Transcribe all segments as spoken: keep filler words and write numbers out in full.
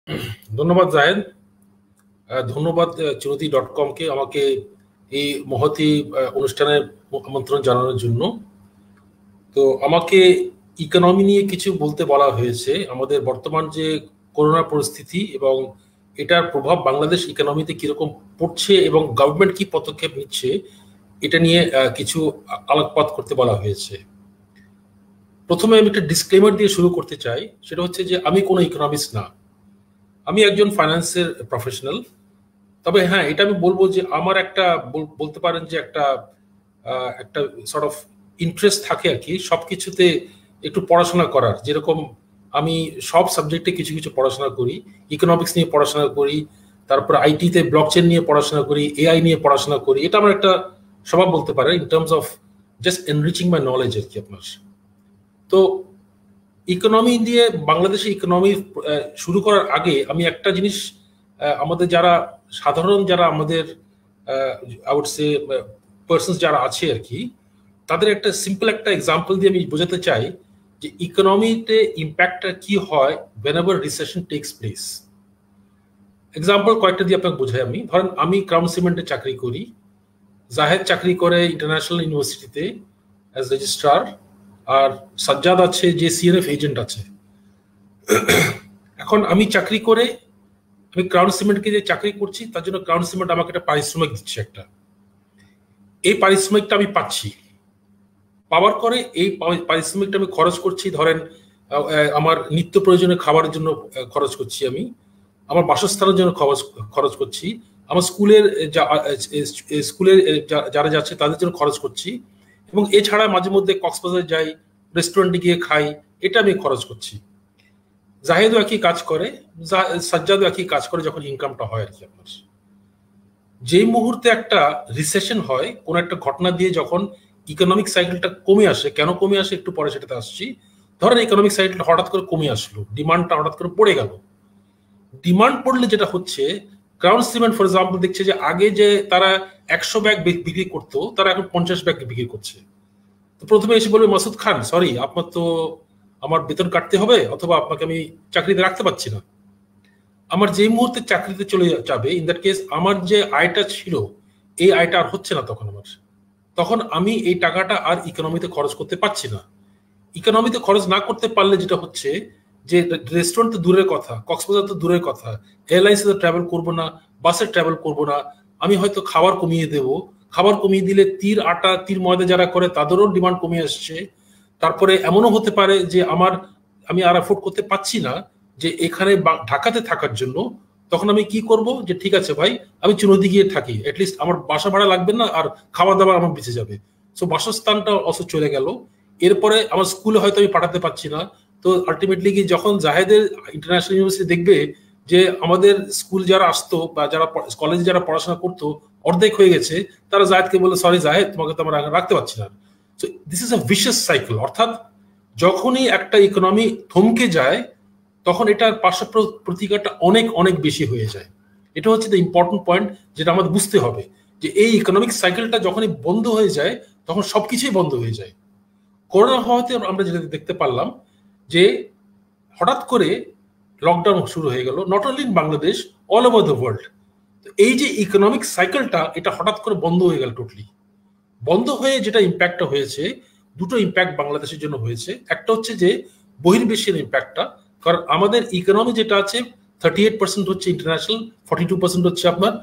ধন্যবাদ জাহেদ। আহ, ধন্যবাদ চিরতি ডট কমকে আমাকে এই মহতি আহ, অনুষ্ঠানে আমন্ত্রণ জানানোর জন্য। তো আমাকে ইকোনমি নিয়ে কিছু বলতে বলা হয়েছে, আমাদের বর্তমান যে করোনা পরিস্থিতি এবং এটার প্রভাব বাংলাদেশ ইকোনমিতে কিরকম পড়ছে এবং গভর্নমেন্ট কি পদক্ষেপ নিচ্ছে এটা নিয়ে আহ, কিছু আলোকপাত করতে বলা হয়েছে। প্রথমে আমি একটা ডিসক্লেমার দিয়ে শুরু করতে চাই, সেটা হচ্ছে যে আমি কোনো ইকোনমিস্ট না, আমি একজন ফাইন্যান্সের প্রফেশনাল। তবে হ্যাঁ, এটা আমি বলবো যে আমার একটা বল- বলতে পারেন যে একটা আহ, একটা সর্ট অফ ইন্টারেস্ট থাকে আর কি সবকিছুতে একটু পড়াশোনা করার। যেরকম আমি সব সাবজেক্টে কিছু কিছু পড়াশোনা করি, ইকোনমিক্স নিয়ে পড়াশোনা করি, তারপর আইটিতে ব্লকচেন নিয়ে পড়াশোনা করি, এআই নিয়ে পড়াশোনা করি। এটা আমার একটা স্বভাব বলতে পারে in terms of just enriching my knowledge আর কি আপনার। তো ইকোনমি দিয়ে বাংলাদেশে ইকোনমি শুরু করার আগে আমি একটা জিনিস, আহ, আমাদের যারা সাধারণ যারা আমাদের আউট সে পার্সন যারা আছে আর কি, তাদের একটা সিম্পল একটা এক্সাম্পল দিয়ে আমি বোঝাতে চাই যে ইকোনমিতে ইম্প্যাক্টটা কি হয় whenever recession takes place. Example কয়েকটা দিয়ে আপনাকে বোঝাই। আমি ধরেন আমি ক্রাউন সিমেন্টে চাকরি করি, জাহেদ চাকরি করে ইন্টারন্যাশনাল ইউনিভার্সিটিতে অ্যাজ রেজিস্ট্রার, আর সাজ্জাদ আছে যে সিএনএফ এজেন্ট আছে। এখন আমি চাকরি করে আমি ক্রাউন সিমেন্টকে যে চাকরি করছি তার জন্য ক্রাউন সিমেন্ট আমাকে একটা পারিশ্রমিক দিচ্ছে একটা। এই পারিশ্রমিকটা আমি পাচ্ছি, পাওয়ার করে এই পা- পারিশ্রমিকটা আমি খরচ করছি। ধরেন আহ, আহ, আমার নিত্য প্রয়োজনীয় খাবারের জন্য আহ, খরচ করছি আমি, আমার বাসস্থানের জন্য খরচ খরচ করছি, আমার স্কুলের যা- আহ, আহ, স্কুলের আহ, যা- যারা যাচ্ছে তাদের জন্য খরচ করছি, এবং এছাড়া মাঝে মধ্যে কক্সবাজার যাই, রেস্টুরেন্টে গিয়ে খাই, এটা আমি খরচ করছি। জাহেদও একই কাজ করে, জা- সাজ্জাদও একই কাজ করে যখন ইনকামটা হয় আর কি আপনার। যেই মুহূর্তে একটা রিসেশন হয়, কোন একটা ঘটনা দিয়ে যখন ইকোনমিক সাইকেলটা কমে আসে, কেন কমে আসে একটু পরে সেটাতে আসছি। ধরেন ইকোনমিক সাইকেলটা হঠাৎ করে কমে আসলো, ডিমান্ডটা হঠাৎ করে পড়ে গেল। ডিমান্ড পড়লে যেটা হচ্ছে, ক্রাউন সিমেন্ট ফর এক্সাম্পল দেখছে যে আগে যে তারা একশো ব্যাগ বিক্রি করতো তারা এখন পঞ্চাশ ব্যাগ বিক্রি করছে। তো প্রথমে এসে বলবে মাসুদ খান, সরি আপনার তো আমার বেতন কাটতে হবে, অথবা আপনাকে আমি চাকরিতে রাখতে পারছি না। আমার যেই মুহূর্তে চাকরিতে চলে যাবে, ইন দ্যাট কেস আমার যে আয়টা ছিল এই আয়টা আর হচ্ছে না তখন আমার। তখন আমি এই টাকাটা আর ইকোনমিতে খরচ করতে পারছি না। ইকোনমিতে খরচ না করতে পারলে যেটা হচ্ছে যে রেস্টুরেন্ট তো দূরের কথা, কক্সবাজার তো দূরের কথা, এয়ারলাইন্সে তো ট্রাভেল করবো না, বাসে ট্রাভেল করবো না, আমি হয়তো খাবার কমিয়ে দেব। খাবার কমিয়ে দিলে তীর আটা তীর ময়দা যারা করে তাদেরও ডিমান্ড কমে আসছে। তারপরে এমনও হতে পারে যে আমার আমি আর অ্যাফোর্ড করতে পারছি না যে এখানে বা- ঢাকাতে থাকার জন্য। তখন আমি কি করব, যে ঠিক আছে ভাই আমি চুনৌতি গিয়ে থাকি, এটলিস্ট আমার বাসা ভাড়া লাগবে না আর খাওয়া দাওয়া আমার বেঁচে যাবে। সো বাসস্থানটা অবশ্য চলে গেল। এরপরে আমার স্কুলে হয়তো আমি পাঠাতে পারছি না। তো আলটিমেটলি কি যখন জাহেদের ইন্টারন্যাশনাল ইউনিভার্সিটি দেখবে যে আমাদের স্কুল যারা আসতো বা যারা কলেজে যারা পড়াশোনা করতো অর্ধেক হয়ে গেছে, তারা জাহেদকে বলে সরি জাহেদ, তোমাকে তো আমরা রাখতে পারছি না। So this is a vicious cycle. অর্থাৎ যখনই একটা ইকোনমি থমকে যায় তখন এটার পার্শ্ব প্র- প্রতিকারটা অনেক অনেক বেশি হয়ে যায়। এটা হচ্ছে দ্য ইম্পর্টেন্ট পয়েন্ট, যেটা আমাদের বুঝতে হবে যে এই ইকোনমিক সাইকেলটা যখনই বন্ধ হয়ে যায় তখন সবকিছুই বন্ধ হয়ে যায়। করোনা হওয়াতে আমরা যেটা দেখতে পারলাম যে হঠাৎ করে লকডাউন শুরু হয়ে গেল, not only in Bangladesh, all over the world. তো এই যে ইকোনমিক সাইকেলটা এটা হঠাৎ করে বন্ধ হয়ে গেল টোটালি। বন্ধ হয়ে যেটা ইম্প্যাক্টটা হয়েছে, দুটো ইম্প্যাক্ট বাংলাদেশের জন্য হয়েছে। একটা হচ্ছে যে বহির্বিশ্বের ইম্প্যাক্টটা, কারণ আমাদের ইকোনমি যেটা আছে থার্টি এইট পার্সেন্ট হচ্ছে ইন্টারন্যাশনাল, ফর্টি টু পার্সেন্ট হচ্ছে আপনার,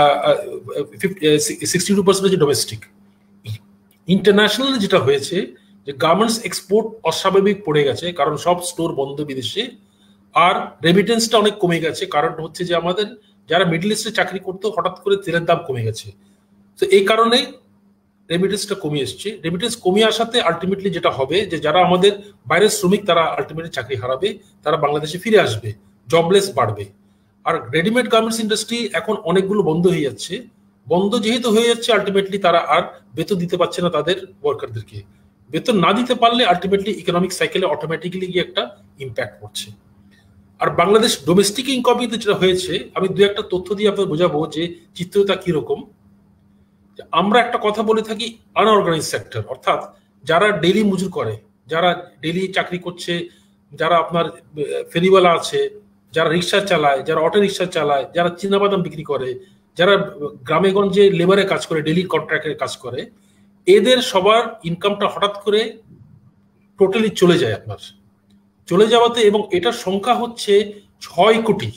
সিক্সটি টু পার্সেন্ট হচ্ছে ডোমেস্টিক। ইন্টারন্যাশনাল যেটা হয়েছে যে গার্মেন্টস এক্সপোর্ট অস্বাভাবিক পড়ে গেছে, কারণ সব স্টোর বন্ধ বিদেশে। আর রেমিটেন্সটা অনেক কমে গেছে, কারণ হচ্ছে যে আমাদের যারা মিডল ইস্টে চাকরি করতো হঠাৎ করে তেলের দাম কমে গেছে। তো এই কারণে রেমিটেন্সটা কমে এসছে। রেমিটেন্স কমে আসাতে আলটিমেটলি যেটা হবে যে যারা আমাদের বাইরের শ্রমিক তারা আলটিমেটলি চাকরি হারাবে, তারা বাংলাদেশে ফিরে আসবে, জবলেস বাড়বে। আর রেডিমেড গার্মেন্টস ইন্ডাস্ট্রি এখন অনেকগুলো বন্ধ হয়ে যাচ্ছে। বন্ধ যেহেতু হয়ে যাচ্ছে আলটিমেটলি তারা আর বেতন দিতে পারছে না তাদের ওয়ার্কারদেরকে। বেতন না দিতে পারলে আলটিমেটলি ইকোনমিক সাইকেলে অটোমেটিক্যালি গিয়ে একটা ইম্প্যাক্ট পড়ছে। আর বাংলাদেশ ডোমেস্টিক ইনকামিতে যেটা হয়েছে, আমি দু একটা তথ্য দিয়ে আপনাদের বোঝাবো যে চিত্রটা কিরকম। আমরা একটা কথা বলে থাকি আনঅর্গানাইজ সেক্টর, অর্থাৎ যারা ডেইলি মজুর করে, যারা ডেইলি চাকরি করছে, যারা আপনার ফেরিওয়ালা আছে, যারা রিক্সা চালায়, যারা অটো রিক্সা চালায়, যারা চীনাবাদাম বিক্রি করে, যারা গ্রামে গঞ্জে লেবারে কাজ করে, ডেলি কন্ট্রাক্টে কাজ করে, এদের সবার ইনকামটা হঠাৎ করে টোটালি চলে যায় আপনার। চলে যাওয়াতে, এবং এটার সংখ্যা হচ্ছে ছয় কোটি।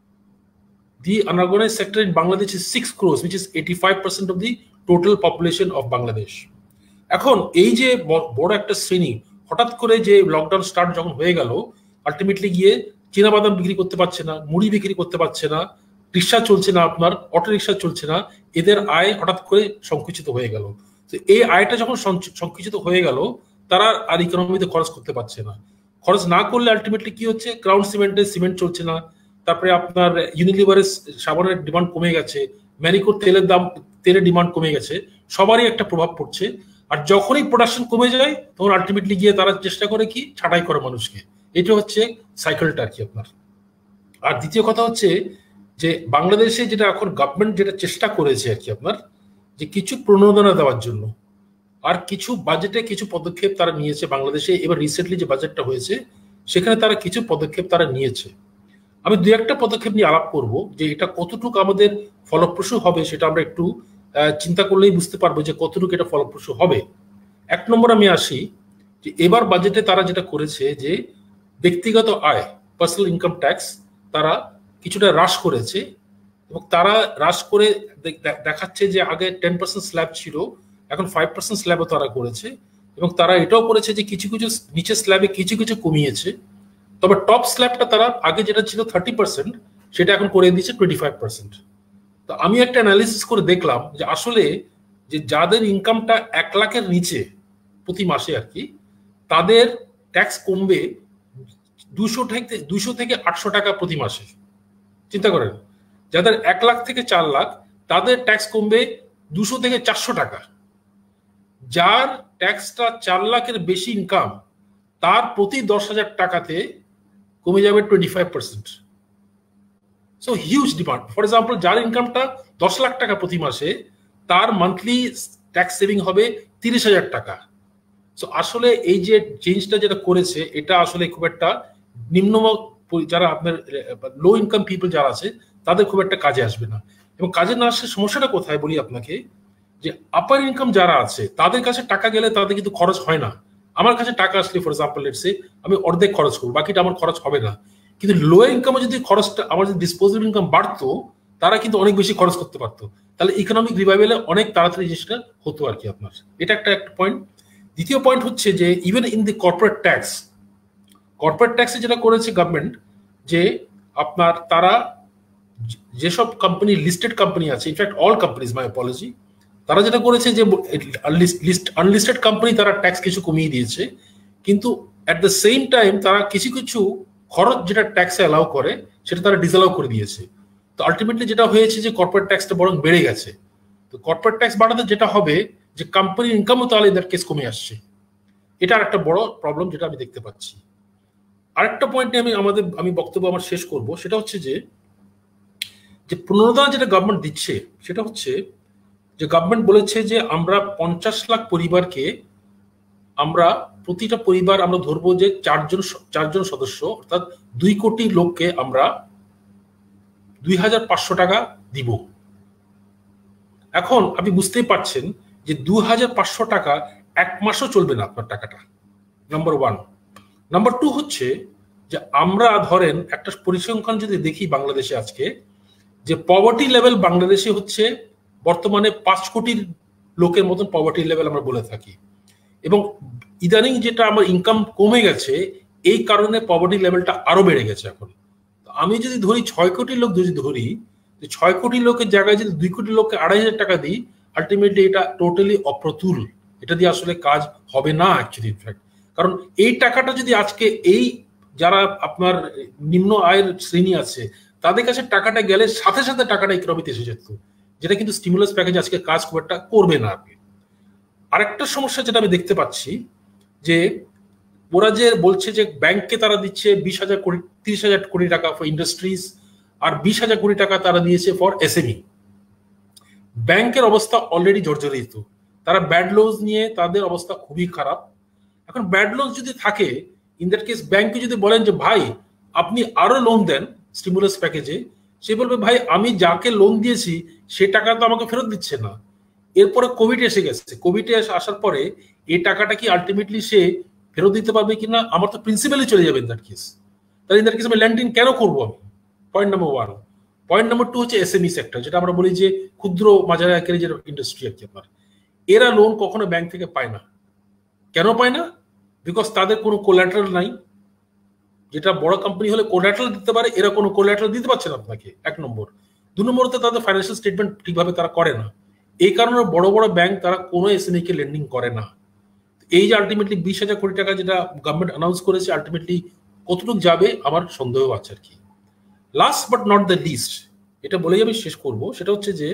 The unorganized sector in Bangladesh is six crores, which is eighty-five percent of the total population of Bangladesh. এখন এই যে বড় একটা শ্রেণী হঠাৎ করে যে লকডাউন স্টার্ট যখন হয়ে গেল, আলটিমেটলি গিয়ে চীনাবাদাম বিক্রি করতে পারছে না, মুড়ি বিক্রি করতে পারছে না, রিক্সা চলছে না, আপনার অটো রিক্সা চলছে না, এদের আয় হঠাৎ করে সংকুচিত হয়ে গেল। তো এই আয়টা যখন সংকুচিত হয়ে গেল, তারা আর ইকোনমিতে খরচ করতে পারছে না। খরচ না করলে আলটিমেটলি কি হচ্ছে, ক্রাউন সিমেন্টের সিমেন্ট চলছে না, তারপরে আপনার ইউনিলিভারের সাবানের ডিমান্ড কমে গেছে, ম্যারিকোর তেলের দাম তেলের ডিমান্ড কমে গেছে, সবারই একটা প্রভাব পড়ছে। আর যখনই প্রোডাকশন কমে যায় তখন আলটিমেটলি গিয়ে তারা চেষ্টা করে কি, ছাঁটাই করে মানুষকে। এটা হচ্ছে সাইকেলটা আর কি আপনার। আর দ্বিতীয় কথা হচ্ছে যে বাংলাদেশে যেটা এখন গভর্নমেন্ট যেটা চেষ্টা করেছে আর কি আপনার, যে কিছু প্রণোদনা দেওয়ার জন্য আর কিছু বাজেটে কিছু পদক্ষেপ তারা নিয়েছে বাংলাদেশে। এবার রিসেন্টলি যে বাজেটটা হয়েছে সেখানে তারা কিছু পদক্ষেপ তারা নিয়েছে। আমি দু একটা পদক্ষেপ নিয়ে আলাপ করব, যে এটা কতটুকু আমাদের ফলপ্রসূ হবে সেটা আমরা একটু চিন্তা করলেই বুঝতে পারবো যে কতটুকু এটা ফলপ্রসূ হবে। এক নম্বর আমি আসি, যে এবার বাজেটে তারা যেটা করেছে যে ব্যক্তিগত আয়, পার্সোনাল ইনকাম ট্যাক্স তারা কিছুটা হ্রাস করেছে, এবং তারা হ্রাস করে দেখাচ্ছে যে আগে টেন পার্সেন্ট স্ল্যাব ছিল, এখন ফাইভ পার্সেন্ট স্ল্যাবও তারা করেছে, এবং তারা এটাও করেছে যে কিছু কিছু নিচের স্ল্যাবে কিছু কিছু কমিয়েছে। তবে টপ স্ল্যাবটা তারা আগে যেটা ছিল থার্টি পার্সেন্ট সেটা এখন করে দিয়েছে টোয়েন্টি ফাইভ পার্সেন্ট। তো আমি একটা অ্যানালিসিস করে দেখলাম যে আসলে যে যাদের ইনকামটা এক লাখের নিচে প্রতি মাসে আর কি, তাদের ট্যাক্স কমবে দুশো থেকে দুশো থেকে আটশো টাকা প্রতি মাসে। চিন্তা করেন, যাদের এক লাখ থেকে চার লাখ তাদের ট্যাক্স কমবে দুশো থেকে চারশো টাকা। যার ট্যাক্সটা চার লাখের বেশি ইনকাম, তার প্রতি দশ হাজার টাকাতে কমে যাবে twenty five percent. So huge demand. For example, যার ইনকামটা দশ লাখ টাকা প্রতি মাসে, তার মান্থলি ট্যাক্স সেভিং হবে তিরিশ হাজার টাকা। সো আসলে এই যে চেঞ্জটা যেটা করেছে, এটা আসলে খুব একটা নিম্ন যারা আপনার লো ইনকাম পিপল যারা আছে তাদের খুব একটা কাজে আসবে না। এবং কাজে না আসলে সমস্যাটা কোথায় বলি আপনাকে, যে আপার ইনকাম যারা আছে তাদের কাছে টাকা গেলে তাদের কিন্তু খরচ হয় না। আমার কাছে টাকা আসলে ফর এক্সাম্পল লেটস সে আমি অর্ধেক খরচ করবো, বাকিটা আমার খরচ হবে না। কিন্তু লোয়ার ইনকামে যদি খরচটা, আমার যদি ডিসপোজেবল ইনকাম বাড়তো, তারা কিন্তু অনেক বেশি খরচ করতে পারতো, তাহলে ইকোনমিক রিভাইভেলে অনেক তাড়াতাড়ি জিনিসটা হতো আর কি আপনার। এটা একটা একটা পয়েন্ট। দ্বিতীয় পয়েন্ট হচ্ছে যে even in the corporate tax, corporate ট্যাক্সে যেটা করেছে গভর্নমেন্ট, যে আপনার তারা যেসব কোম্পানি লিস্টেড কোম্পানি আছে, in fact all companies, my apology, তারা যেটা করেছে যে আনলিস্টেড কোম্পানি তারা ট্যাক্স কিছু কমিয়ে দিয়েছে, কিন্তু অ্যাট দ্য সেম টাইম তারা কিছু কিছু খরচ যেটা ট্যাক্সে অ্যালাউ করে সেটা তারা ডিসঅ্যালাউ করে দিয়েছে। তো আলটিমেটলি যেটা হয়েছে যে কর্পোরেট ট্যাক্সটা বরং বেড়ে গেছে। তো কর্পোরেট ট্যাক্স বাড়াতে যেটা হবে যে কোম্পানির ইনকামও তাহলে এদের কেস কমে আসছে। এটা একটা বড় প্রবলেম যেটা আমি দেখতে পাচ্ছি। আরেকটা পয়েন্টে আমি আমাদের আমি বক্তব্য আমার শেষ করব, সেটা হচ্ছে যে যে প্রণোদনা যেটা গভর্নমেন্ট দিচ্ছে সেটা হচ্ছে যে গভর্নমেন্ট বলেছে যে আমরা পঞ্চাশ লাখ পরিবারকে, আমরা প্রতিটা পরিবার আমরা ধরবো যে চারজন চারজন সদস্য, অর্থাৎ দুই কোটি লোককে আমরা দুই হাজার পাঁচশো টাকা দিব। এখন আপনি বুঝতেই পারছেন যে দুই হাজার পাঁচশো টাকা এক মাসও চলবে না আপনার টাকাটা, নাম্বার ওয়ান। নাম্বার টু হচ্ছে যে আমরা ধরেন একটা পরিসংখ্যান যদি দেখি বাংলাদেশে আজকে, যে পভার্টি লেভেল বাংলাদেশে হচ্ছে বর্তমানে পাঁচ কোটির লোকের মতন পভার্টি লেভেল আমরা বলে থাকি, এবং ইদানিং যেটা আমার ইনকাম কমে গেছে এই কারণে পভার্টি লেভেলটা আরো বেড়ে গেছে। এখন আমি যদি ধরি ছয় কোটি লোক, যদি ধরি ছয় কোটি লোকের জায়গায় যদি দুই কোটি লোককে আড়াই হাজার টাকা দিই, আলটিমেটলি এটা টোটালি অপ্রতুল, এটা দিয়ে আসলে কাজ হবে না অ্যাকচুয়ালি। ইনফ্যাক্ট কারণ এই টাকাটা যদি আজকে এই যারা আপনার নিম্ন আয়ের শ্রেণী আছে তাদের কাছে টাকাটা গেলে সাথে সাথে টাকাটা ইকোনমিতে এসে যেত, যেটা কিন্তু স্টিমুলাস প্যাকেজ আজকে কাজ খুব একটা করবে না। আরেকটা সমস্যা যেটা আমি দেখতে পাচ্ছি, যে ওরা যে বলছে যে ব্যাংককে তারা দিচ্ছে বিশ হাজার কোটি তিরিশ হাজার কোটি টাকা ফর ইন্ডাস্ট্রিজ, আর বিশ হাজার কোটি টাকা তারা দিয়েছে ফর এসএমই। ব্যাংকের অবস্থা অলরেডি জর্জরিত, তারা ব্যাড লোজ নিয়ে তাদের অবস্থা খুবই খারাপ। এখন ব্যাড লোজ যদি থাকে, ইন দ্যাট কেস ব্যাংকে যদি বলেন যে ভাই আপনি আরো লোন দেন, স্টিমুলাস প্যাকেজে, সে বলবে ভাই আমি যাকে লোন দিয়েছি সে টাকা তো আমাকে ফেরত দিচ্ছে না। এরপরে কোভিড এসে গেছে, কোভিডে আসার পরে এই টাকাটা কি আলটিমেটলি সে ফেরত দিতে পারবে কিনা, আমার তো প্রিন্সিপালি চলে যাবে ইন দ্যাট কেস। তাহলে ইন দ্যাট কেস আমি ল্যান্ডিং কেন করবো আমি? Point number one. Point number two হচ্ছে এসএমই সেক্টর, যেটা আমরা বলি যে ক্ষুদ্র মাঝারি আকারের যে ইন্ডাস্ট্রি আর কি আপনার, এরা লোন কখনো ব্যাংক থেকে পায় না। কেন পায় না? বিকজ তাদের কোনো কোল্যাটারাল নাই। যেটা বড় কোম্পানি হলে কোল্যাটারাল দিতে পারে, এরা কোনো কোল্যাটারাল দিতে পারছে না আপনাকে, এক নম্বর। দু নম্বরতে তাদের ফাইন্যান্সিয়াল স্টেটমেন্ট ঠিকভাবে তারা করে না। এই কারণে বড় বড় ব্যাংক তারা কোনো এসএমই কে লেন্ডিং করে না। এই যে আলটিমেটলি বিশ হাজার কোটি টাকা যেটা গভর্নমেন্ট অ্যানাউন্স করেছে, আলটিমেটলি কতটুকু যাবে আমার সন্দেহ আছে আর কি। Last but not the least, এটা বলেই আমি শেষ করব, সেটা হচ্ছে যে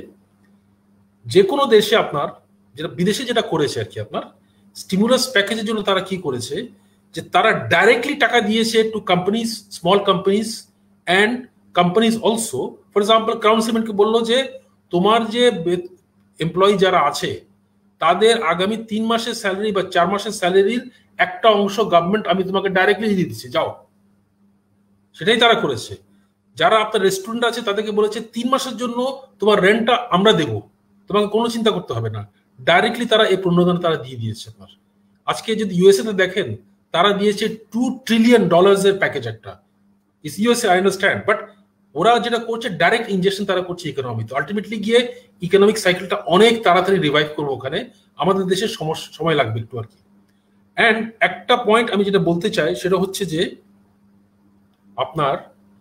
যে কোনো দেশে আপনার যেটা বিদেশে যেটা করেছে আর কি আপনার স্টিমুলাস প্যাকেজের জন্য তারা কি করেছে, যে তারা ডাইরেক্টলি টাকা দিয়েছে to companies, small companies and companies also. For example Crown সিমেন্টকে বললো যে তোমার যে এমপ্লয়ি যারা আছে তাদের আগামী তিন মাসের স্যালারি বা চার মাসের স্যালারির একটা অংশ গভর্নমেন্ট আমি তোমাকে ডাইরেক্টলি দিয়ে দিচ্ছি, যাও। সেটাই তারা করেছে। যারা আপনার রেস্টুরেন্ট আছে তাদেরকে বলেছে তিন মাসের জন্য তোমার রেন্টটা আমরা দেবো, তোমাকে কোনো চিন্তা করতে হবে না। ডাইরেক্টলি তারা এই প্রণোদনা তারা দিয়ে দিয়েছে আপনার। আজকে যদি ইউএসএ তে দেখেন, তারা দিয়েছে টু ট্রিলিয়ন ডলার্স এর প্যাকেজ একটা। Is USA, I understand, but ওরা যেটা করছে ডাইরেক্ট ইনজেকশন তারা করছে ইকোনমি। তো আলটিমেটলি গিয়ে ইকোনমিক সাইকেলটা অনেক তাড়াতাড়ি রিভাইভ করবো ওখানে, আমাদের দেশের সমস্যা সময় লাগবে একটু আর কি। অ্যান্ড একটা পয়েন্ট আমি যেটা বলতে চাই সেটা হচ্ছে যে আপনার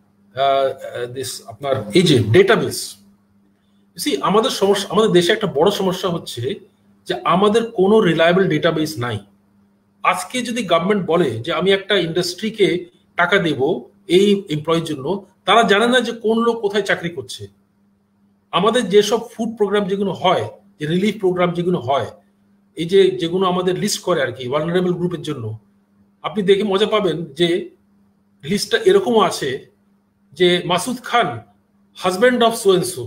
দিস আপনার এই যে ডেটাবেস, সি আমাদের সমস্যা, আমাদের দেশে একটা বড় সমস্যা হচ্ছে যে আমাদের কোনো রিলায়েবল ডেটাবেস নাই। আজকে যদি গভর্নমেন্ট বলে যে আমি একটা ইন্ডাস্ট্রিকে টাকা দেব এই এমপ্লয়ির জন্য, তারা জানে না যে কোন লোক কোথায় চাকরি করছে। আমাদের যেসব ফুড প্রোগ্রাম যেগুলো হয়, যে রিলিফ প্রোগ্রাম যেগুলো হয়, এই যে যেগুলো আমাদের লিস্ট করে আর কি ভালনারেবল গ্রুপের জন্য, আপনি দেখে মজা পাবেন যে লিস্টটা এরকমও আছে যে Masud Khan husband of so and so.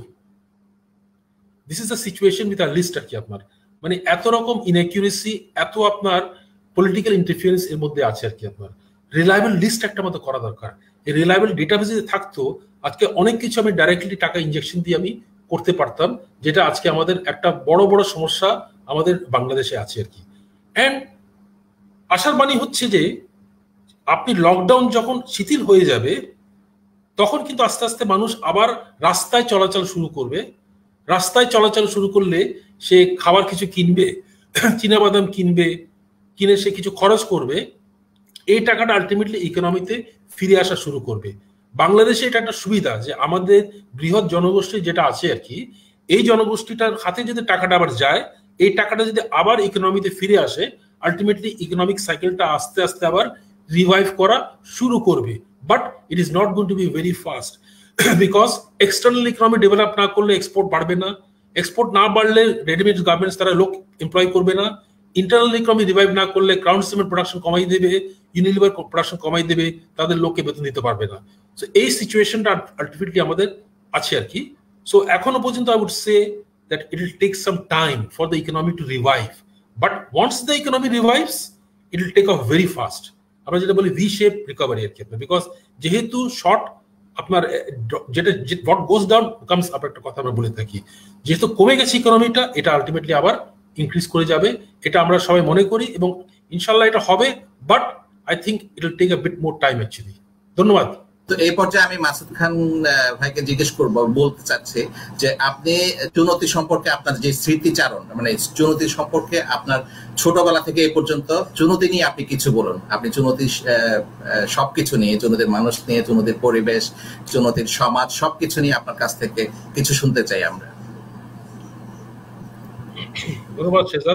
This is the situation with our list আর কি আপনার। মানে এত রকম ইনঅ্যাকুরেসি, এত আপনার পলিটিক্যাল ইন্টারফিয়ারেন্স এর মধ্যে আছে আর কি আপনার। রিলায়েবল লিস্ট একটা মতো করা দরকার। এই রিলায়েবল ডেটাবেস যদি থাকতো, আজকে অনেক কিছু আমি ডাইরেক্টলি টাকা ইনজেকশন দিয়ে আমি করতে পারতাম, যেটা আজকে আমাদের একটা বড় বড় সমস্যা আমাদের বাংলাদেশে আছে আর কি। অ্যান্ড আশার বাণী হচ্ছে যে আপনি লকডাউন যখন শিথিল হয়ে যাবে, তখন কিন্তু আস্তে আস্তে মানুষ আবার রাস্তায় চলাচল শুরু করবে। রাস্তায় চলাচল শুরু করলে সে খাবার কিছু কিনবে, চীনাবাদাম কিনবে, কিনে সে কিছু খরচ করবে। এই টাকাটা আলটিমেটলি ইকোনমিতে ফিরে আসা শুরু করবে। বাংলাদেশে এটা একটা সুবিধা যে আমাদের বৃহৎ জনগোষ্ঠী যেটা আছে আর কি, এই জনগোষ্ঠীটার হাতে যদি টাকাটা আবার যায়, এই টাকাটা যদি আবার ইকোনমিতে ফিরে আসে, আলটিমেটলি ইকোনমিক সাইকেলটা আস্তে আস্তে আবার রিভাইভ করা শুরু করবে। But it is not going to be very fast, because external economy develop না করলে এক্সপোর্ট বাড়বে না, এক্সপোর্ট না বাড়লে রেডিমেড গার্মেন্টস তারা লোক এমপ্লয় করবে না, ইন্টারনাল ইকোনমি রিভাইভ না করলে ক্রাউন সিমেন্ট প্রোডাকশন কমাই দেবে, ইউনিলিভার প্রোডাকশন কমাই দেবে, তাদের লোককে বেতন দিতে পারবে না। সো এই সিচুয়েশনটা আলটিমেটলি আমাদের আছে আর কি। সো এখনো পর্যন্ত I would say that it will take some time for the economy to revive, but once the economy revives it will take off very fast. আমরা যেটা বলি ভি শেপ রিকভারি আর কি, বিকজ যেহেতু শর্ট আপনার যেটা what goes down comes up, একটা কথা আমরা বলে থাকি, যেহেতু কমে গেছে ইকোনমিটা, এটা আলটিমেটলি আবার ইনক্রিজ করে যাবে, এটা আমরা সবাই মনে করি, এবং ইনশাল্লাহ এটা হবে। But I think it will take a bit more time actually. ধন্যবাদ। তো এই পর্যায়ে আমি মাসুদ খান ভাইকে জিজ্ঞেস করব, বলতে চাচ্ছি যে আপনি চুনতি সম্পর্কে আপনার যে স্মৃতিচারণ, মানে চুনতি সম্পর্কে আপনার ছোটবেলা থেকে এই পর্যন্ত চুনতি নিয়ে আপনি কিছু বলুন। আপনি চুনতি সবকিছু নিয়ে, চুনতির মানুষ নিয়ে, চুনতির পরিবেশ, চুনতির সমাজ, সবকিছু নিয়ে আপনার কাছ থেকে কিছু শুনতে চাই আমরা। ধন্যবাদ শেজাদ।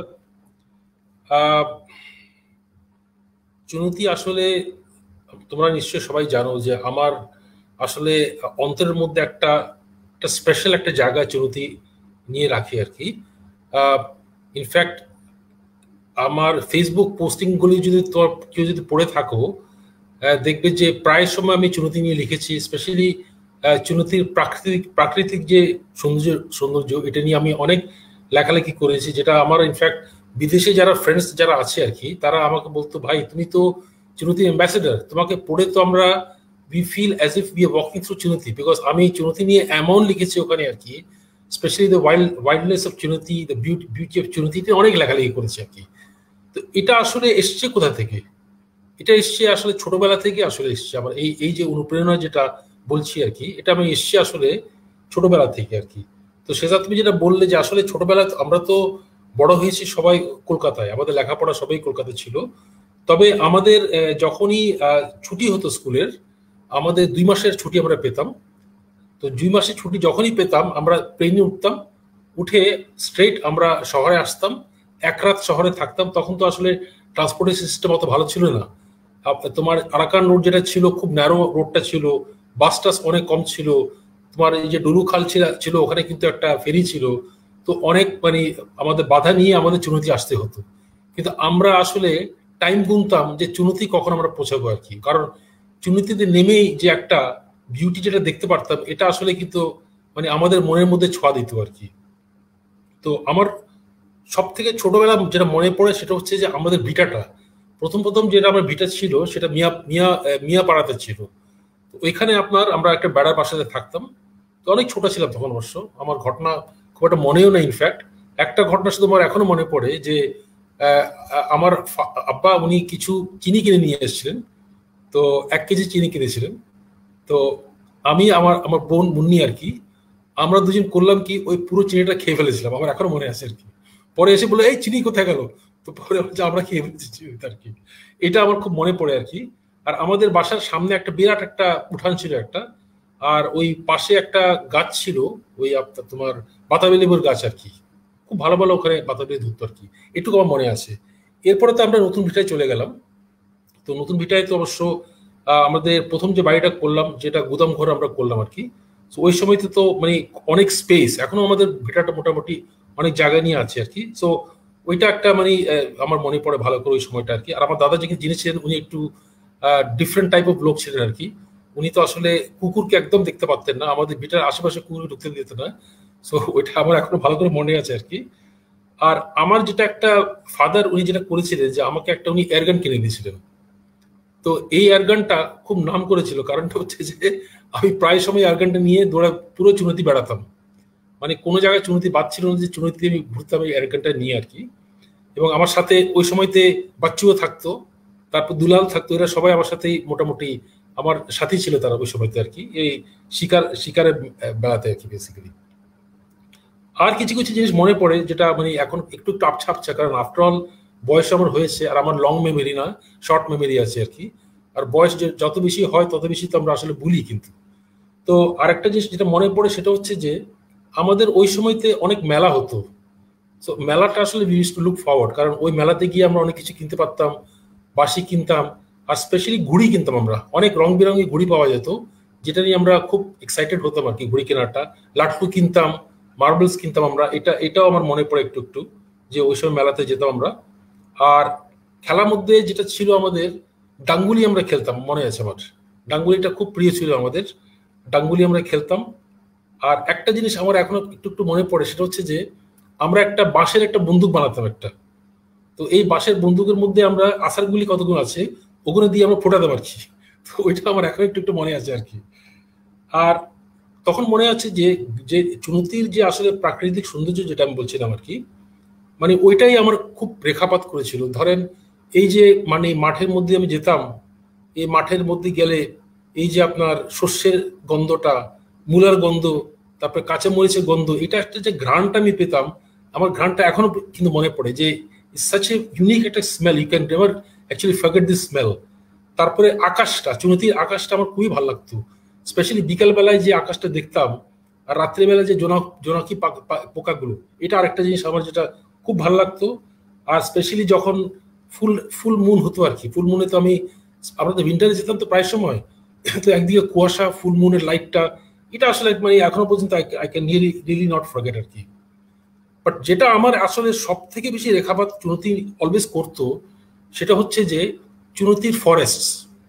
চুনতি আসলে তোমরা নিশ্চয়ই সবাই জানো যে আমার আসলে অন্তরের মধ্যে একটা একটা স্পেশাল একটা জায়গা চুনতি নিয়ে রাখি আর কি। ইনফ্যাক্ট আমার ফেসবুক পোস্টিংগুলি যদি তোর কেউ যদি পড়ে থাকো, দেখবে যে প্রায় সময় আমি চুনতি নিয়ে লিখেছি, স্পেশালি চুনতির প্রাকৃতিক প্রাকৃতিক যে সৌন্দর্য সৌন্দর্য এটা নিয়ে আমি অনেক লেখালেখি করেছি, যেটা আমার ইনফ্যাক্ট বিদেশে যারা ফ্রেন্ডস যারা আছে আর কি, তারা আমাকে বলতো ভাই তুমি তো চুনতি অ্যাম্বাসেডার, তোমাকে পড়ে তো আমরা we feel as if we are walking through Chunati, because আমি চুনতি নিয়ে এমন লিখেছি ওখানে আর কি, specially the wild wildness of Chunati, the beauty beauty of চুনতিতে অনেক লেখালেখি করেছি আর কি। তো এটা আসলে এসছে কোথা থেকে? এটা এসছে আসলে ছোটবেলা থেকে আসলে এসছে আমার এই এই যে অনুপ্রেরণা যেটা বলছি আর কি, এটা আমি এসছে আসলে ছোটবেলা থেকে আর কি। তো সেটা তুমি যেটা বললে যে আসলে ছোটবেলা আমরা তো বড় হয়েছি সবাই কলকাতায়, আমাদের লেখাপড়া সবাই কলকাতায় ছিল। তবে আমাদের যখনই ছুটি হতো স্কুলের, আমাদের দুই মাসের ছুটি আমরা পেতাম। তো দুই মাসের ছুটি যখনই পেতাম আমরা প্লেনে উঠতাম, উঠে স্ট্রেট আমরা শহরে আসতাম, এক রাত শহরে থাকতাম। তখন তো আসলে ট্রান্সপোর্টেশন সিস্টেম অত ভালো ছিল না। তোমার আরাকান রোড যেটা ছিল খুব ন্যারো রোডটা ছিল, বাস টাস অনেক কম ছিল। তোমার এই যে ডলু খাল ছিল ওখানে কিন্তু একটা ফেরি ছিল। তো অনেক মানে আমাদের বাধা নিয়ে আমাদের চুনতি আসতে হতো। কিন্তু আমরা আসলে টাইম গুনতাম যে চুনতি কখন আমরা পৌঁছাবো আর কি, কারণ চুনতিতে নেমেই যে একটা বিউটি যেটা দেখতে পারতাম, এটা আসলে কিন্তু মানে আমাদের মনের মধ্যে ছোঁয়া দিত আর কি। তো আমার সব থেকে ছোটবেলা যেটা মনে পড়ে সেটা হচ্ছে যে আমাদের ভিটাটা, প্রথম প্রথম যেটা আমার ভিটা ছিল সেটা মিয়া মিয়া মিয়া পাড়াতে ছিল। তো ওইখানে আপনার আমরা একটা বেড়ার বাসাতে থাকতাম। তো অনেক ছোট ছিলাম তখন অবশ্য, আমার ঘটনা খুব একটা মনেও নেই। ইনফ্যাক্ট একটা ঘটনা শুধু আমার এখনো মনে পড়ে যে আমার আব্বা উনি কিছু চিনি কিনে নিয়ে এসেছিলেন। তো এক কেজি চিনি কিনেছিলেন। তো আমি আমার আমার বোন মুন্নি আর কি, আমরা দুজন করলাম কি ওই পুরো চিনিটা খেয়ে ফেলেছিলাম, আমার এখনো মনে আছে আর কি। পরে এসে বললো এই চিনি কোথায় গেল, তো পরে আমরা খেয়ে ফেলেছি আর কি। এটা আমার খুব মনে পড়ে আর কি। আর আমাদের বাসার সামনে একটা বিরাট একটা উঠান ছিল একটা, আর ওই পাশে একটা গাছ ছিল ওই তোমার বাতাবি লেবুর গাছ আর কি, খুব ভালো ভালো ওখানে বাতাবি ধরতো আর কি, এটুকু আমার মনে আছে। এরপরে তো আমরা নতুন ভিটায় চলে গেলাম। তো নতুন ভিটায় তো অবশ্য আমাদের প্রথম যে বাড়িটা করলাম যেটা গুদাম ঘর আমরা করলাম আর কি। তো ওই সময়তে তো মানে অনেক স্পেস, এখনো আমাদের ভিটাটা মোটামুটি অনেক জায়গা নিয়ে আছে আর কি। সো ওইটা একটা মানে আমার মনে পড়ে ভালো করে ওই সময়টা আর কি। আর আমার দাদা যিনি যিনি ছিলেন উনি একটু ডিফারেন্ট টাইপ অফ লোক ছিলেন আর কি। উনি তো আসলে কুকুরকে একদম দেখতে পারতেন না, আমাদের ভিটার আশেপাশে কুকুর ঢুকতে দিত না। সো ওইটা আমার এখনো ভালো করে মনে আছে আর কি। আর আমার যেটা একটা ফাদার উনি যেটা করেছিলেন যে আমাকে একটা উনি এয়ারগান কিনে দিয়েছিলেন। তো এই এয়ারগানটা খুব নাম করেছিল, কারণটা হচ্ছে যে আমি প্রায় সময় এয়ারগানটা নিয়ে দৌড়া পুরো চুনতি বেড়াতাম, মানে কোনো জায়গায় চুনতি বাঁধছিল না যে চুনতি আমি ঘুরতাম এই এয়ারগানটা নিয়ে আর কি। এবং আমার সাথে ওই সময়তে বাচ্চুও থাকতো, তারপর দুলাল থাকতো, এরা সবাই আমার সাথেই মোটামুটি আমার সাথী ছিল তারা ওই সময়তে আর কি, এই শিকার শিকারে বেড়াতে আর কি বেসিক্যালি। আর কিছু কিছু জিনিস মনে পড়ে যেটা মানে এখন একটু একটু আপছাপছা, কারণ আফটারঅল বয়স আমার হয়েছে আর আমার লং মেমোরি না, শর্ট মেমোরি আছে আর কি। আর বয়স যত বেশি হয় তত বেশি তো আমরা আসলে ভুলি কিন্তু। তো আরেকটা জিনিস যেটা মনে পড়ে সেটা হচ্ছে যে আমাদের ওই সময়তে অনেক মেলা হতো। সো মেলাটা আসলে we used to look forward, কারণ ওই মেলাতে গিয়ে আমরা অনেক কিছু কিনতে পারতাম, বাঁশি কিনতাম, আর স্পেশালি ঘুড়ি কিনতাম আমরা, অনেক রং বেরঙি ঘুড়ি পাওয়া যেত যেটা নিয়ে আমরা খুব এক্সাইটেড হতাম আর কি ঘুড়ি কেনাটা। লাট্টু কিনতাম, মার্বেলস কিনতাম আমরা, এটা এটাও আমার মনে পড়ে একটু একটু যে ওই সময় মেলাতে যেতাম আমরা। আর খেলার মধ্যে যেটা ছিল আমাদের ডাঙ্গুলি আমরা খেলতাম, মনে আছে আমার, ডাঙ্গুলিটা খুব প্রিয় ছিল আমাদের, ডাঙ্গুলি আমরা খেলতাম। আর একটা জিনিস আমার এখনো একটু একটু মনে পড়ে সেটা হচ্ছে যে আমরা একটা বাঁশের একটা বন্দুক বানাতাম একটা। তো এই বাঁশের বন্দুকের মধ্যে আমরা আসারগুলি কতগুলো আছে ওগুলো দিয়ে আমরা ফোটাতে পারছি। তো ওইটা আমার এখন একটু একটু মনে আছে আর কি। আর তখন মনে আছে যে যে চুনতির যে আসলে প্রাকৃতিক সৌন্দর্য যেটা আমি বলছিলাম আর কি, মানে ওইটাই আমার খুব রেখাপাত করেছিল। ধরেন এই যে মানে মাঠের মধ্যে আমি যেতাম, এই মাঠের মধ্যে গেলে এই যে আপনার শস্যের গন্ধটা, মূলার গন্ধ, তারপরে কাঁচামরিচের গন্ধ, এটা একটা যে ঘ্রাণটা আমি পেতাম, আমার ঘ্রাণটা এখনো কিন্তু মনে পড়ে যে সাচ এ ইউনিক একটা smell, you can never actually forget this smell. তারপরে আকাশটা, চুনতির আকাশটা আমার খুবই ভালো লাগতো, স্পেশালি বিকালবেলায় যে আকাশটা দেখতাম আর রাত্রিবেলায় যে জোনাক জোনাকি পোকাগুলো, এটা আরেকটা জিনিস আমার যেটা খুব ভালো লাগতো। আর স্পেশালি যখন ফুল ফুল মুন হতো আর কি, ফুল মুনে তো আমি আমরা তো উইন্টারে যেতাম তো প্রায় সময়, তো একদিকে কুয়াশা, ফুল মুনের লাইটটা, এটা আসলে মানে এখনো পর্যন্ত I can really really not forget আর কি। বাট যেটা আমার আসলে সব থেকে বেশি রেখাপাত চুনতি অলওয়েজ করতো সেটা হচ্ছে যে চুনতির ফরেস্ট।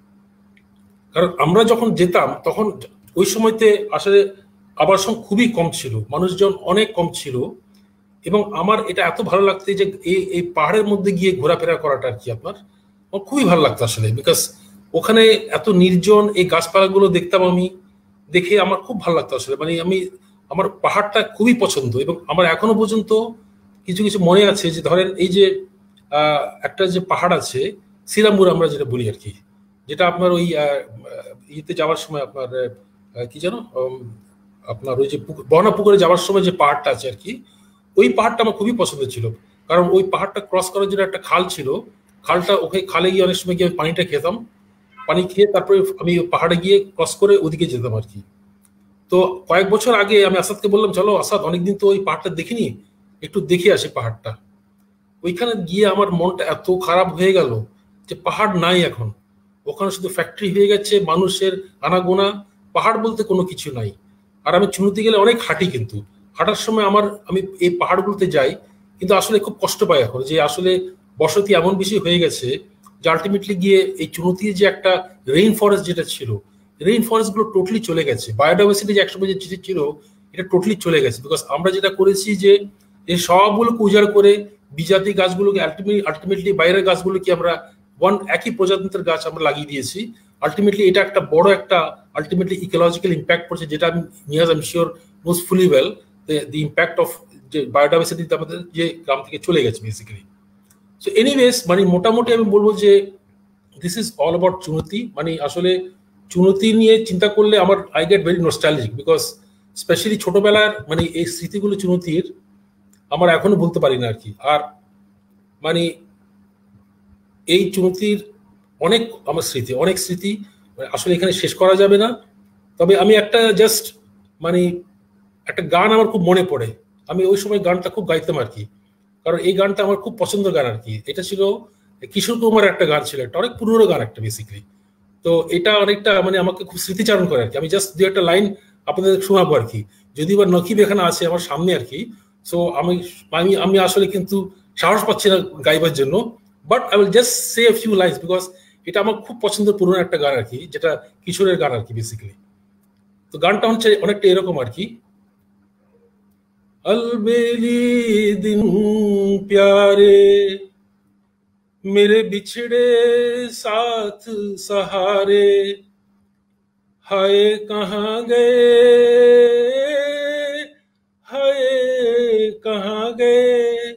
কারণ আমরা যখন যেতাম তখন ওই সময়তে আসলে আবাসন খুবই কম ছিল, মানুষজন অনেক কম ছিল, এবং আমার এটা এত ভালো লাগতো যে এই এই পাহাড়ের মধ্যে গিয়ে ঘোরাফেরা করাটা আর কি আপনার আমার খুবই ভালো লাগতো আসলে। বিকজ ওখানে এত নির্জন এই গাছপালাগুলো দেখতাম আমি, দেখে আমার খুব ভালো লাগতো আসলে। মানে আমি আমার পাহাড়টা খুবই পছন্দ, এবং আমার এখনো পর্যন্ত কিছু কিছু মনে আছে যে ধরেন এই যে আহ একটা যে পাহাড় আছে সিরামুর আমরা যেটা বলি আর কি, যেটা আপনার ওই ইয়েতে যাওয়ার সময় আপনার কি জানো আপনার ওই যে বহনা পুকুরে যাওয়ার সময় যে পাহাড়টা আছে আর কি, ওই পাহাড়টা আমার খুবই পছন্দ ছিল। কারণ ওই পাহাড়টা ক্রস করার জন্য একটা খাল ছিল, খালটা ওকে খালে গিয়ে অনেক সময় গিয়ে পানিটা খেতাম, পানি খেয়ে তারপরে আমি পাহাড়ে গিয়ে ক্রস করে ওদিকে যেতাম আর কি। তো কয়েক বছর আগে আমি আসাদকে বললাম, চলো আসাদ, অনেকদিন তো ওই পাহাড়টা দেখিনি, একটু দেখে আসি পাহাড়টা। ওইখানে গিয়ে আমার মনটা এত খারাপ হয়ে গেল যে পাহাড় নাই এখন, ওখানে শুধু ফ্যাক্টরি হয়ে গেছে, মানুষের আনাগোনা, পাহাড় বলতে কোনো কিছু নাই। আর আমি চুনতি গেলে অনেক হাঁটি, কিন্তু হাঁটার সময় আমার আমি এই পাহাড়গুলোতে যাই, কিন্তু আসলে খুব কষ্ট পাই এখন, যে আসলে বসতি এমন বেশি হয়ে গেছে যে আলটিমেটলি গিয়ে এই চুনতির যে একটা রেইন ফরেস্ট যেটা ছিল, রেইন ফরেস্ট গুলো টোটালি চলে গেছে। বায়োডাইভার্সিটি যে একসময় যে ছিল এটা টোটালি চলে গেছে, বিকজ আমরা যেটা করেছি যে এই সবগুলোকে উজাড় করে বিজাতি গাছগুলোকে আলটিমেটলি আলটিমেটলি বাইরের গাছগুলোকে আমরা ওয়ান একই প্রজাতন্ত্রের গাছ আমরা লাগিয়ে দিয়েছি। আলটিমেটলি এটা একটা বড় একটা আলটিমেটলি ইকোলজিক্যাল ইম্প্যাক্ট পড়ছে, যেটা আমি Niaz I am sure knows fully well the impact of যে বায়োডাইভার্সিটি আমাদের যে গ্রাম থেকে চলে গেছে বেসিক্যালি। সো এনিওয়েজ মানে মোটামুটি আমি বলবো যে this is all about Chunati. মানে আসলে চুনতি নিয়ে চিন্তা করলে আমার I get very nostalgic, because specially ছোটবেলার মানে এই স্মৃতিগুলো চুনতির আমার এখনো বলতে পারি না আর কি। আর মানে এই চুনতির অনেক আমার স্মৃতি, অনেক স্মৃতি আসলে এখানে শেষ করা যাবে না। তবে আমি একটা জাস্ট মানে একটা গান আমার খুব মনে পড়ে, আমি ওই সময় গানটা খুব গাইতাম আর কি, কারণ এই গানটা আমার খুব পছন্দের গান আর কি। এটা ছিল কিশোর কুমার একটা গান ছিল, একটা অনেক পুরনো গান একটা বেসিক্যালি। তো এটা অনেকটা মানে আমাকে খুব স্মৃতিচারণ করে আর কি। আমি জাস্ট দু একটা লাইন আপনাদের শোনাবো আর কি, যদি বা নকিব এখানে আছে আমার সামনে আর কি। সো আমি আমি আমি আসলে কিন্তু সাহস পাচ্ছি না গাইবার জন্য, but I will just say a few lines, because এটা আমার খুব পছন্দের পুরনো একটা গান আর কি, যেটা কিশোরের গান আর কি বেসিক্যালি। তো গানটা হচ্ছে অনেকটা এরকম আর কি। अलबेली दिन प्यारे मेरे बिछड़े साथ सहारे, हाय कहाँ गए हाय कहाँ गए,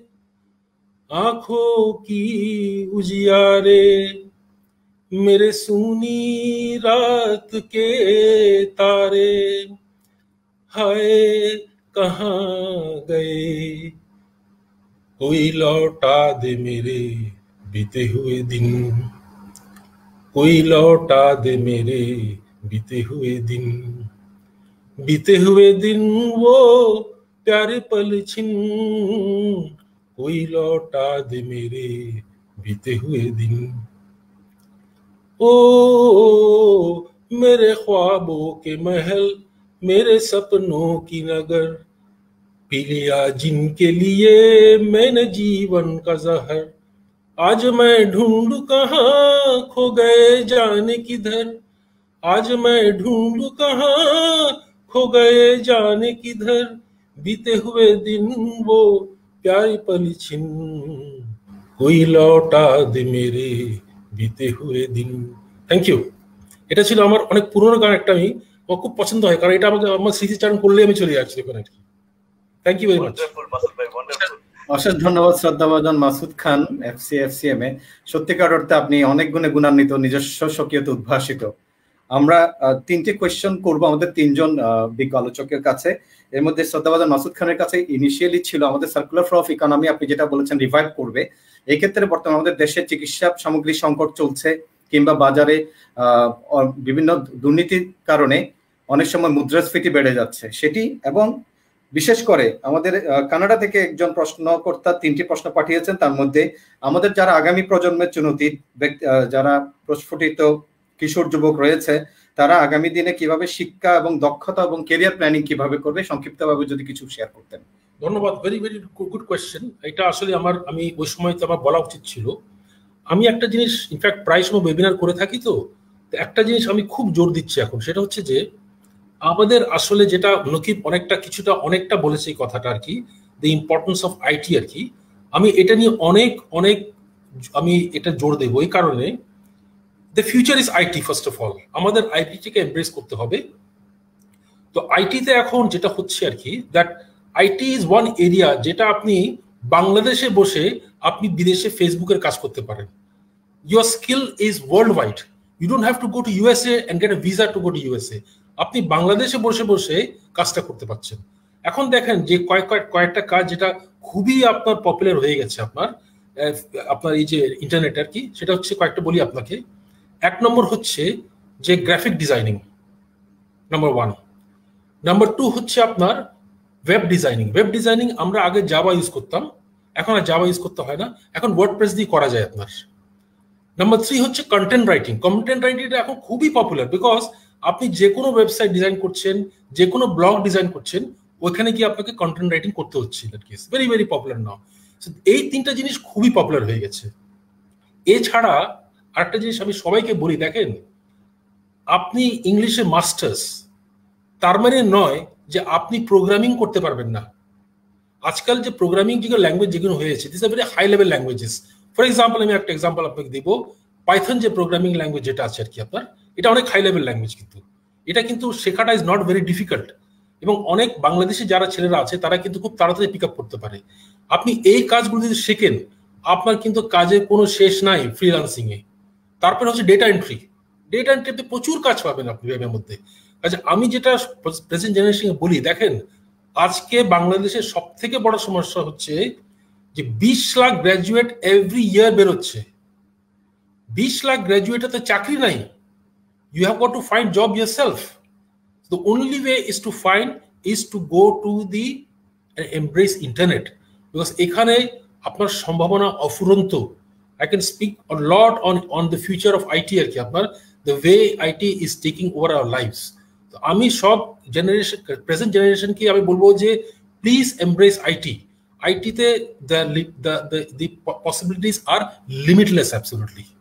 आंखों की उजियारे मेरे सूनी रात के तारे, हाय कहाँ गए, कोई लौटा दे मेरे बीते हुए दिन, कोई लौटा दे मेरे बीते हुए दिन, बीते हुए दिन वो प्यारे पल छिन, कोई लौटा दे मेरे बीते हुए दिन। ओ मेरे ख्वाबों के महल, मेरे सपनों की नगर, पी लिया जिनके लिए मैंने जीवन का जहर, आज मैं ढूंढू कहाँ खो गए जाने किधर, आज मैं ढूंढू कहाँ खो गए जाने किधर, बीते हुए दिन वो प्यारे पल छिन, कोई लौटा दे मेरे बीते हुए दिन। Thank you. এটা ছিল আমার অনেক পুরনো গান একটা, আমি আমার খুব পছন্দ হয়, কারণ এটা আমাকে আমার স্মৃতিচারণ করলে আমি চলে যাচ্ছি ওখানে আর কি। Thank you very much. অশেষ ধন্যবাদ শ্রদ্ধাভাজন মাসুদ খান, এফসি এফসিএম এ। সত্যিকার অর্থে আপনি অনেক গুণে গুণান্বিত, নিজস্ব স্বকীয়তা উদ্ভাসিত। আমরা তিনটি কোয়েশ্চেন করব আমাদের তিনজন বিজ্ঞ আলোচকের কাছে। এর মধ্যে শ্রদ্ধাভাজন মাসুদ খানের কাছে ইনিশিয়ালি ছিল আমাদের সার্কুলার ফ্লো অফ ইকোনমি, আপনি যেটা বলেছেন রিভাইভ করবে। এই ক্ষেত্রে বর্তমানে আমাদের দেশে চিকিৎসা সামগ্রী সংকট চলছে, কিংবা বাজারে বিভিন্ন দুর্নীতির কারণে অনেক সময় মুদ্রাস্ফীতি বেড়ে যাচ্ছে সেটি, এবং বিশেষ করে আমাদের কানাডা থেকে একজন প্রশ্নকর্তা তিনটি প্রশ্ন পাঠিয়েছেন। তার মধ্যে আমাদের যারা আগামী প্রজন্মের চুনতির যারা প্রস্ফুটিত কিশোর যুবক রয়েছে, তারা আগামী দিনে কিভাবে শিক্ষা এবং দক্ষতা এবং ক্যারিয়ার প্ল্যানিং কিভাবে করবে, সংক্ষিপ্তভাবে যদি কিছু শেয়ার করতেন। ধন্যবাদ, ভেরি ভেরি গুড কোয়েশ্চেন। এটা আসলে আমার আমি ওই সময় তো আমার বলা উচিত ছিল। আমি একটা জিনিস ইনফ্যাক্ট প্রায় সময় ওয়েবিনার করে থাকি, তো একটা জিনিস আমি খুব জোর দিচ্ছি এখন, সেটা হচ্ছে যে আমাদের আসলে যেটা নকিব অনেকটা কিছুটা অনেকটা বলেছে এই কথাটা আর কি, দ্য ইম্পর্টেন্স অফ আইটি আর কি। আমি এটা নিয়ে অনেক অনেক আমি এটা জোর দেবো এই কারণে, the future is IT first of all, আমাদের আইটিকে এমব্রেস করতে হবে। তো আইটিতে এখন যেটা হচ্ছে আর কি, that IT is one area যেটা আপনি বাংলাদেশে বসে আপনি বিদেশে ফেসবুকের কাজ করতে পারেন। Your skill is world wide, you don't have to go to USA and get a visa to go to USA. আপনি বাংলাদেশে বসে বসে কাজটা করতে পারছেন। এখন দেখেন যে কয়েক কয়েক কয়েকটা কাজ যেটা খুবই আপনার পপুলার হয়ে গেছে আপনার আপনার এই যে ইন্টারনেট আর কি, সেটা হচ্ছে কয়েকটা বলি আপনাকে। এক নম্বর হচ্ছে যে graphic designing, number one. Number two হচ্ছে আপনার ওয়েব ডিজাইনিং। ওয়েব ডিজাইনিং আমরা আগে জাভা ইউজ করতাম, এখন আর জাভা ইউজ করতে হয় না, এখন ওয়ার্ডপ্রেস দিয়ে করা যায় আপনার। নাম্বার থ্রি হচ্ছে কন্টেন্ট রাইটিং। কন্টেন্ট রাইটিংটা এখন খুবই পপুলার, বিকজ আপনি যে কোনো ওয়েবসাইট ডিজাইন করছেন, যে কোনো ব্লগ ডিজাইন করছেন, ওইখানে গিয়ে আপনাকে কন্টেন্ট রাইটিং করতে হচ্ছে। Very very popular now. এই তিনটা জিনিস খুবই পপুলার হয়ে গেছে। এছাড়া আরেকটা জিনিস আমি সবাইকে বলি, দেখেন আপনি ইংলিশে মাস্টার্স তার মানে নয় যে আপনি প্রোগ্রামিং করতে পারবেন না। আজকাল যে প্রোগ্রামিং যেগুলো ল্যাঙ্গুয়েজ যেগুলো হয়েছে, this are very high level languages. For example আমি একটা এক্সাম্পল আপনাকে দিব, পাইথন যে প্রোগ্রামিং ল্যাঙ্গুয়েজ যেটা আছে আর কি আপনার, এটা অনেক হাই লেভেল ল্যাঙ্গুয়েজ, কিন্তু এটা কিন্তু শেখাটা ইজ নট ভেরি ডিফিকাল্ট, এবং অনেক বাংলাদেশি যারা ছেলেরা আছে তারা কিন্তু খুব তাড়াতাড়ি পিক আপ করতে পারে। আপনি এই কাজগুলো যদি শেখেন, আপনার কিন্তু কাজের কোনো শেষ নাই ফ্রিল্যান্সিং এ। তারপরে হচ্ছে ডেটা এন্ট্রি। ডেটা এন্ট্রিতে প্রচুর কাজ পাবেন আপনি ওয়েবের মধ্যে। আচ্ছা, আমি যেটা প্রেজেন্ট জেনারেশনে বলি, দেখেন আজকে বাংলাদেশের সব থেকে বড় সমস্যা হচ্ছে যে বিশ লাখ গ্র্যাজুয়েট এভরি ইয়ার বেরোচ্ছে। বিশ লাখ গ্র্যাজুয়েটের তো চাকরি নাই। You have got to find job yourself. The only way is to find is to go to the and embrace internet, because এখানে আপনার সম্ভাবনা অফুরন্ত। I can speak a lot on on the future of I T আর কি আপনার, the way I T is taking over our lives. তো আমি সব generation, present জেনারেশনকে আমি বলবো যে প্লিজ এমব্রেস আইটি। আইটিতে the the the the possibilities are limitless, absolutely.